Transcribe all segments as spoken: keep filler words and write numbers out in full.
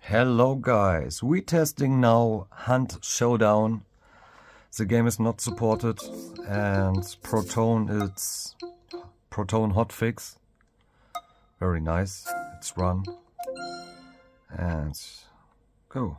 Hello guys, we testing now Hunt Showdown. The game is not supported and Proton it's Proton hotfix. Very nice. It's run and go.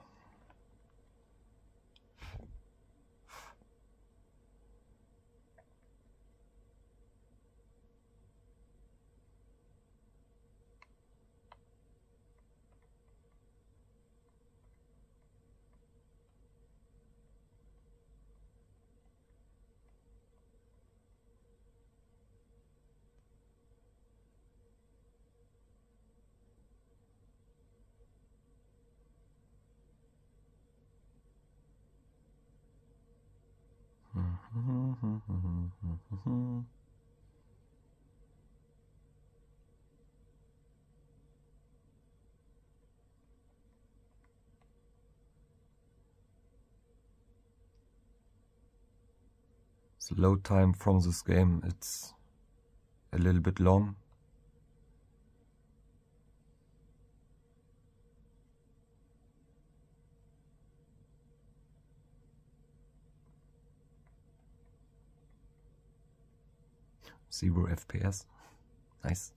The load time from this game, it's a little bit long. Zero F P S. Nice.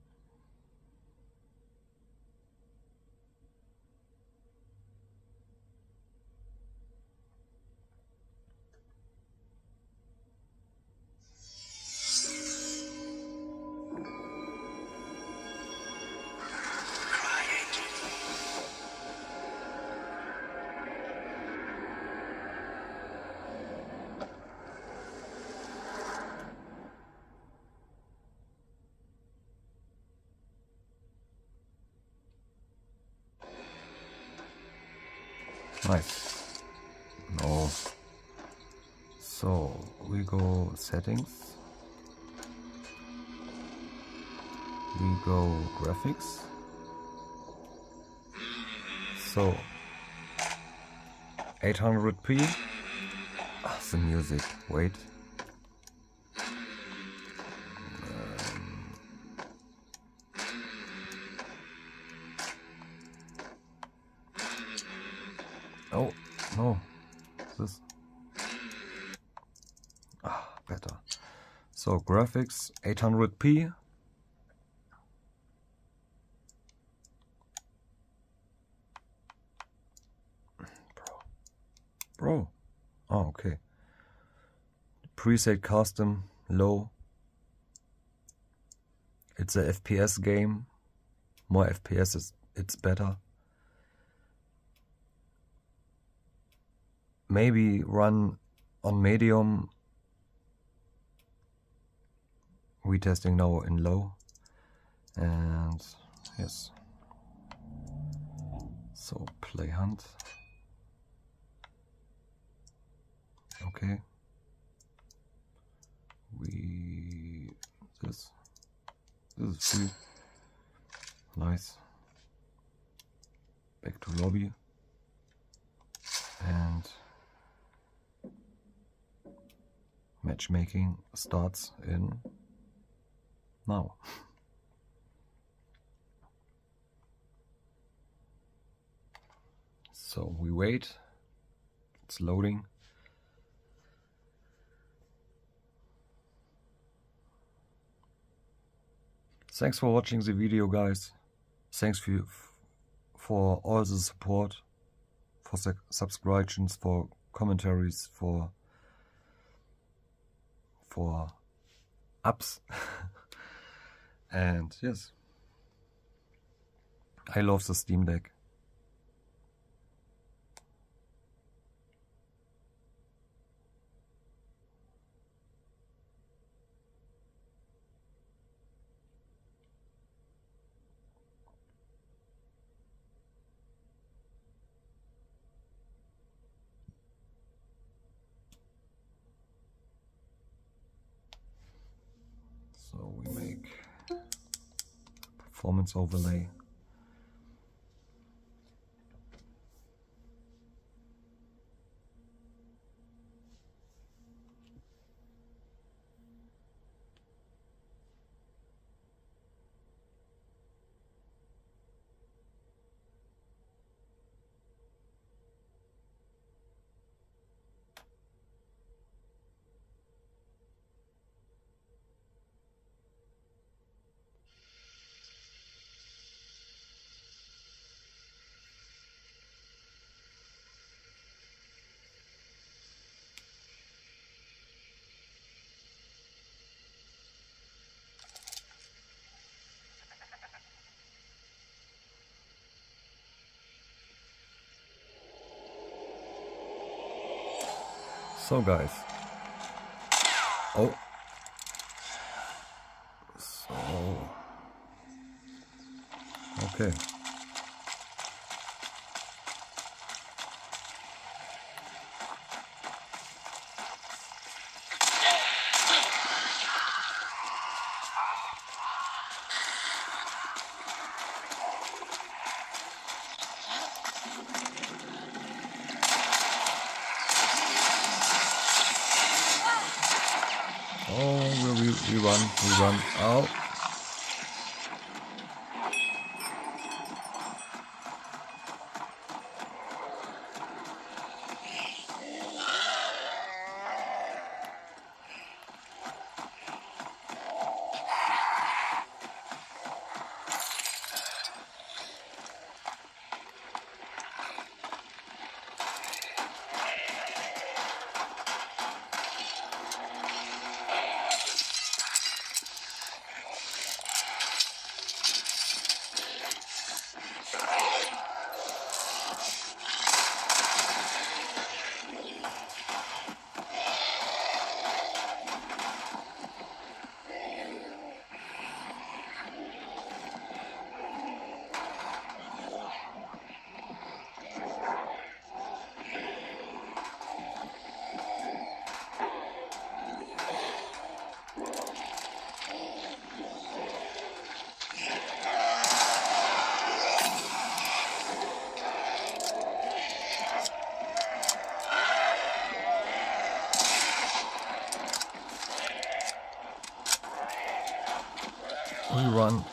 Nice. No. So we go settings. We go graphics. So eight hundred p. Ah, the music. Wait. Oh, no, this, ah, better. So graphics, eight hundred p. Bro, bro, oh, okay. Preset custom, low. It's a F P S game. More F P S is, it's better. Maybe run on medium. We testing now in low, and yes. So play Hunt. Okay. We this this is free. Nice. Back to lobby and. Matchmaking starts in now. So we wait, it's loading. Thanks for watching the video, guys. Thanks for, for all the support, for subscriptions, for commentaries, for for ups. And yes, I love the Steam Deck. So we make performance overlay. So guys, oh, so, okay. Oh, we, we, we run, we run, out. We run.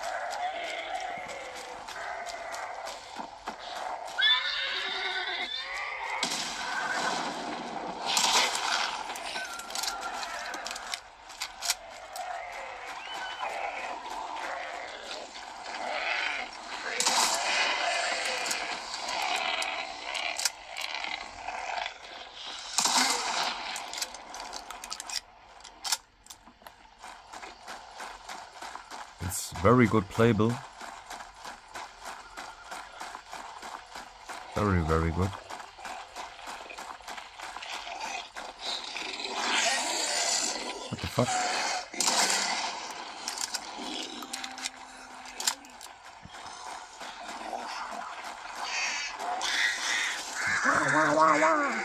It's very good playable. Very, very good. What the fuck? Wah, wah, wah, wah.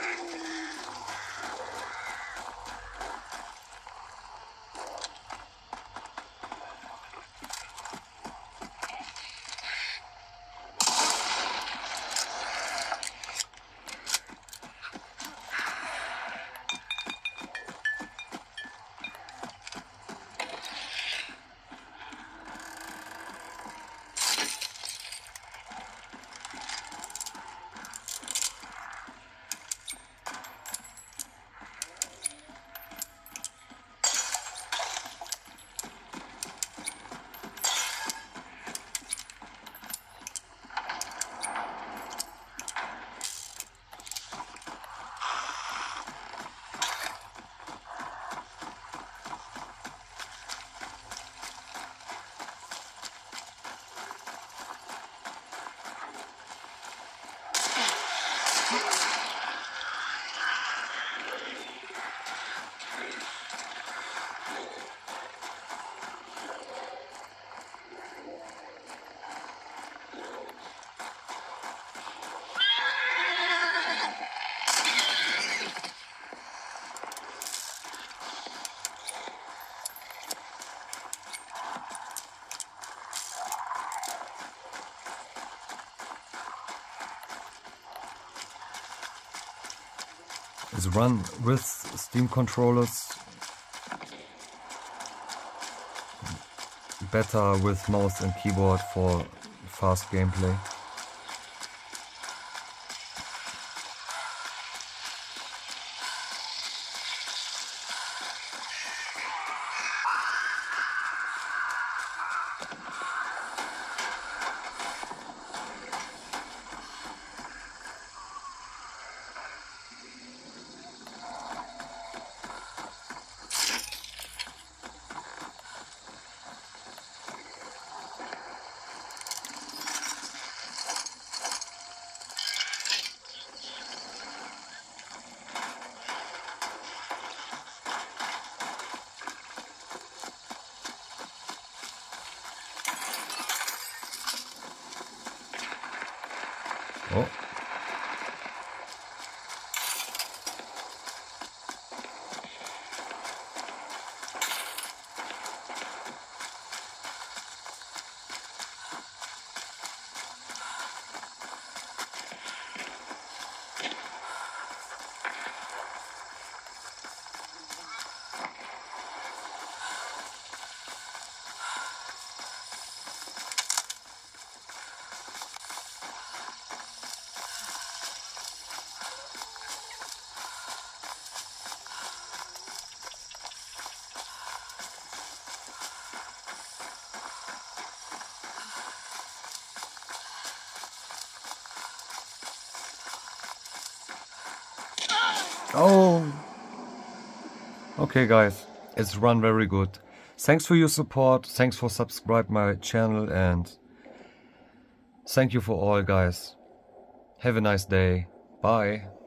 Is run with Steam controllers, better with mouse and keyboard for fast gameplay. Oh. Oh, okay guys, it's run very good. Thanks for your support, thanks for subscribe my channel, and thank you for all guys. Have a nice day. Bye.